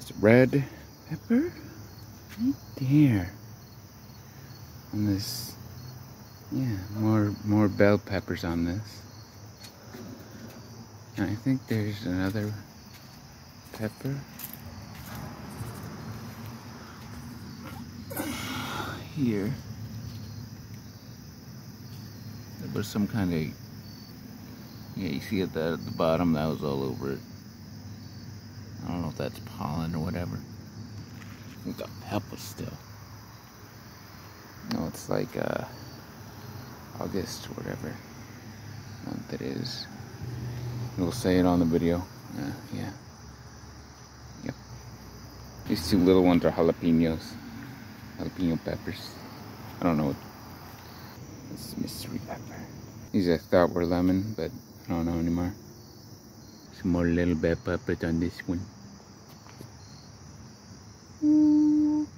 There's red pepper right there. On this, yeah, more bell peppers on this. And I think there's another pepper here. There was some kind of, yeah, you see at the bottom, that was all over it. I don't know if that's pollen or whatever. I think the pepper still. No, it's like August or whatever month it is. We'll say it on the video. Yeah. Yep. These two little ones are jalapenos. Jalapeno peppers. I don't know what. This is mystery pepper. These I thought were lemon, but I don't know anymore. Some more little bell peppers on this one.